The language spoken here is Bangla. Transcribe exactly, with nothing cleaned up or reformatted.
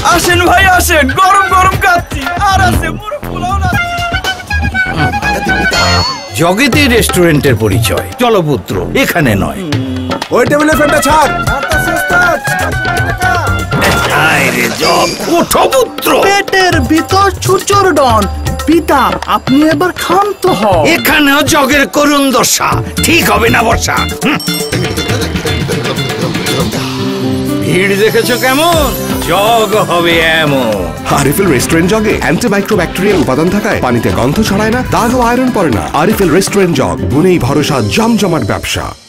আসেন ভাই আসেন, গরম গরম খাচ্ছি আর আছে মুরগ পোলাও না। জগতে রেস্টুরেন্টের পরিচয়, চলো পুত্র এখানে নয়। ওই টেবিলে ফ্যানটা ছাড়। ওঠো পুত্র। পেটের ভিতর ছুচোর ডন, পিতা আপনি এবার ক্ষান্ত হন। এখানেও জগের করুণ দশা, ঠিক হবে না বর্ষা। ভিড় দেখেছো কেমন, জগ হবে এমন। আরিফেল রেস্টুরেন্ট জগে অ্যান্টিমাইক্রোব্যাকটেরিয়াল উপাদান থাকায় পানিতে গন্ধ ছড়ায় না, দাগ ও আয়রন পড়ে না। আরিফেল রেস্টুরেন্ট জগ, গুণেই ভরসা, জমজমাট ব্যবসা।